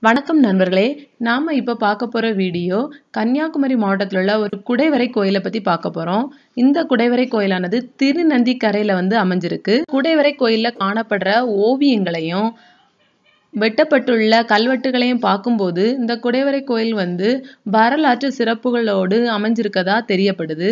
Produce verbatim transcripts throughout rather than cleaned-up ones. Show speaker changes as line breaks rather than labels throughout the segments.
வணக்கம் நண்பர்களே, நாம இப்ப பார்க்க போற வீடியோ கன்னியாகுமரி மாவட்டத்தில் உள்ள ஒரு குடைவரை கோயிலை பத்தி பார்க்க போறோம். இந்த குடைவரை கோயிலானது திருநந்திக்கரையில வந்து அமைஞ்சிருக்கு. குடைவரை கோயில்ல காணப்படுற ஓவியங்களையும் வெட்டப்பட்டுள்ள கல்வெட்டுகளையும் பார்க்கும்போது இந்த குடைவரை கோயில் வந்து வரலாற்று சிறப்புகளோடு அமைஞ்சிருக்கதா தெரியப்படுது.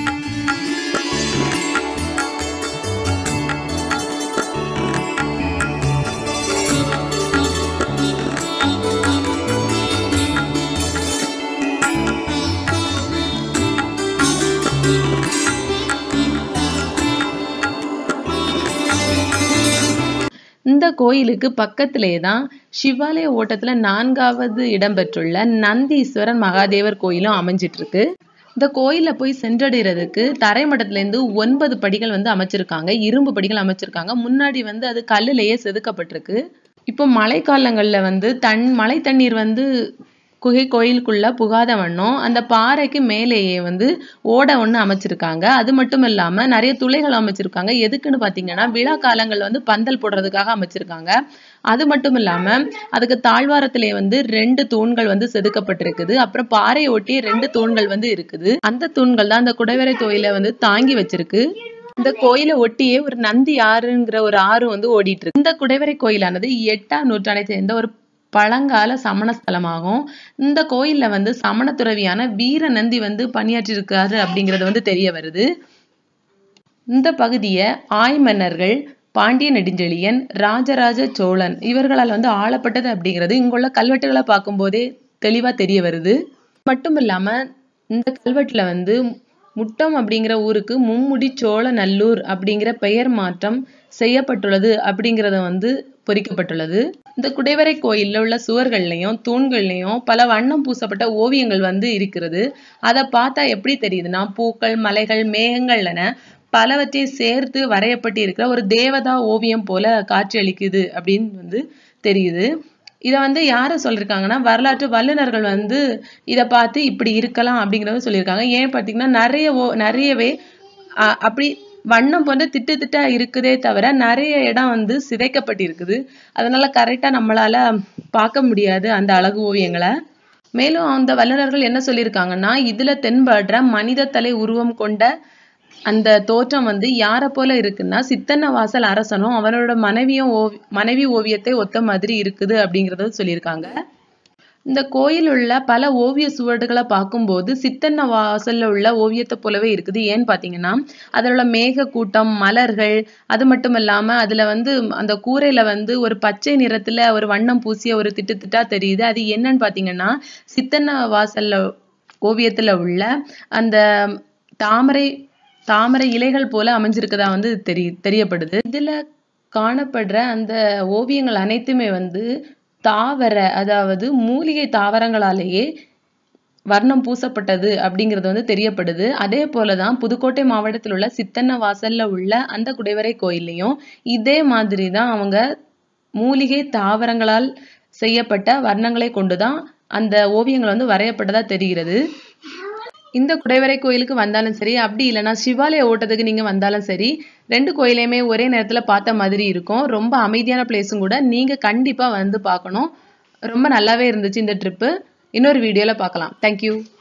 இந்த கோயிலுக்கு பக்கத்திலே தான் சிவாலய ஓட்டத்துல நான்காவது இடம் பெற்றுள்ள நந்தீஸ்வரர் மகாதேவர் கோயிலும் அமைஞ்சிட்டு இருக்கு. இந்த கோயில போய் சென்றடைறதுக்கு தரைமட்டத்துல இருந்து ஒன்பது படிகள் வந்து அமைச்சிருக்காங்க. இரும்பு படிகள் அமைச்சிருக்காங்க. முன்னாடி வந்து அது கல்லுலயே செதுக்கப்பட்டிருக்கு. இப்போ மழை காலங்கள்ல வந்து தன் மழை தண்ணீர் வந்து குகை கோயிலுக்குள்ள புகாத வண்ணம் அந்த பாறைக்கு மேலேயே வந்து ஓட ஒண்ணு அமைச்சிருக்காங்க. அது மட்டும் இல்லாம நிறைய துளைகள் அமைச்சிருக்காங்க. எதுக்குன்னு பாத்தீங்கன்னா விழா காலங்கள்ல வந்து பந்தல் போடுறதுக்காக அமைச்சிருக்காங்க. அது மட்டும் இல்லாம அதுக்கு தாழ்வாரத்திலே வந்து ரெண்டு தூண்கள் வந்து செதுக்கப்பட்டிருக்குது. அப்புறம் பாறையை ஒட்டி ரெண்டு தூண்கள் வந்து இருக்குது. அந்த தூண்கள் தான் அந்த குடைவரை கோயிலை வந்து தாங்கி வச்சிருக்கு. இந்த கோயிலை ஒட்டியே ஒரு நந்தி ஆறுங்கிற ஒரு ஆறு வந்து ஓடிட்டு இருக்கு. இந்த குடைவரை கோயிலானது எட்டாம் நூற்றாண்டை சேர்ந்த ஒரு பழங்கால சமண ஸ்தலமாகும். இந்த கோயில்ல வந்து சமண துறவியான வீர நந்தி வந்து பணியாற்றி இருக்காரு அப்படிங்கிறது வந்து தெரிய வருது. இந்த பகுதியை ஆய் மன்னர்கள் பாண்டிய நெடுஞ்செழியன், ராஜராஜ சோழன் இவர்களால் வந்து ஆளப்பட்டது அப்படிங்கிறது இங்குள்ள கல்வெட்டுகளை பார்க்கும் போதே தெளிவா தெரிய வருது. மட்டும் இல்லாம இந்த கல்வெட்டுல வந்து முட்டம் அப்படிங்கிற ஊருக்கு மும்முடி சோழ நல்லூர் அப்படிங்கிற பெயர் மாற்றம் செய்யப்பட்டுள்ளது அப்படிங்கிறத வந்து பொறிக்கப்பட்டுள்ளது. இந்த குடைவரை கோயில்ல உள்ள சுவர்கள்லையும் தூண்கள்லையும் பல வண்ணம் பூசப்பட்ட ஓவியங்கள் வந்து இருக்கிறது. அதை பார்த்தா எப்படி தெரியுதுன்னா பூக்கள், மலைகள், மேகங்கள் என பலவற்றை சேர்த்து வரையப்பட்டு இருக்கிற ஒரு தேவதா ஓவியம் போல காட்சி அளிக்குது அப்படின்னு வந்து தெரியுது. இதை வந்து யார சொல்லியிருக்காங்கன்னா வரலாற்று வல்லுநர்கள் வந்து இதை பார்த்து இப்படி இருக்கலாம் அப்படிங்கிறத சொல்லியிருக்காங்க. ஏன் பார்த்தீங்கன்னா நிறைய ஓ நிறையவே அஹ் அப்படி வண்ணம் போன்ற திட்டு திட்டா இருக்குதே தவிர நிறைய இடம் வந்து சிதைக்கப்பட்டிருக்குது. அதனால கரெக்டா நம்மளால பார்க்க முடியாது அந்த அழகு ஓவியங்களை. மேலும் அந்த வல்லுநர்கள் என்ன சொல்லியிருக்காங்கன்னா இதுல தென்படுற மனித தலை உருவம் கொண்ட அந்த தோற்றம் வந்து யார போல இருக்குன்னா சித்தன்ன வாசல் அரசனும் அவனோட மனைவியும் ஓவி மனைவி ஓவியத்தை ஒத்த மாதிரி இருக்குது அப்படிங்கறத சொல்லியிருக்காங்க. இந்த கோயில் உள்ள பல ஓவிய சுவடுகளை பார்க்கும்போது சித்தன்ன வாசல்ல உள்ள ஓவியத்தை போலவே இருக்குது. ஏன்னு பாத்தீங்கன்னா அதுல உள்ள மேக கூட்டம், மலர்கள், அது மட்டும் இல்லாம அதுல வந்து அந்த கூரையில வந்து ஒரு பச்சை நிறத்துல ஒரு வண்ணம் பூசிய ஒரு திட்டு திட்டா தெரியுது. அது என்னன்னு பாத்தீங்கன்னா சித்தன்ன வாசல்ல ஓவியத்துல உள்ள அந்த தாமரை தாமரை இலைகள் போல அமைஞ்சிருக்கதா வந்து தெரிய தெரியப்படுது. இதுல காணப்படுற அந்த ஓவியங்கள் அனைத்துமே வந்து தாவர அதாவது மூலிகை தாவரங்களாலேயே வர்ணம் பூசப்பட்டது அப்படிங்கிறது வந்து தெரியப்படுது. அதே போலதான் புதுக்கோட்டை மாவட்டத்தில் உள்ள சித்தன்ன வாசல்ல உள்ள அந்த குடைவரை கோயிலையும் இதே மாதிரிதான் அவங்க மூலிகை தாவரங்களால் செய்யப்பட்ட வர்ணங்களை கொண்டுதான் அந்த ஓவியங்கள் வந்து வரையப்பட்டதா தெரிகிறது. இந்த குடைவரை கோயிலுக்கு வந்தாலும் சரி, அப்படி இல்லைன்னா சிவாலய ஓட்டத்துக்கு நீங்க வந்தாலும் சரி, ரெண்டு கோயிலையுமே ஒரே நேரத்துல பார்த்த மாதிரி இருக்கும். ரொம்ப அமைதியான பிளேஸும் கூட. நீங்க கண்டிப்பா வந்து பார்க்கணும். ரொம்ப நல்லாவே இருந்துச்சு இந்த ட்ரிப்பு. இன்னொரு வீடியோல பார்க்கலாம். தேங்க்யூ.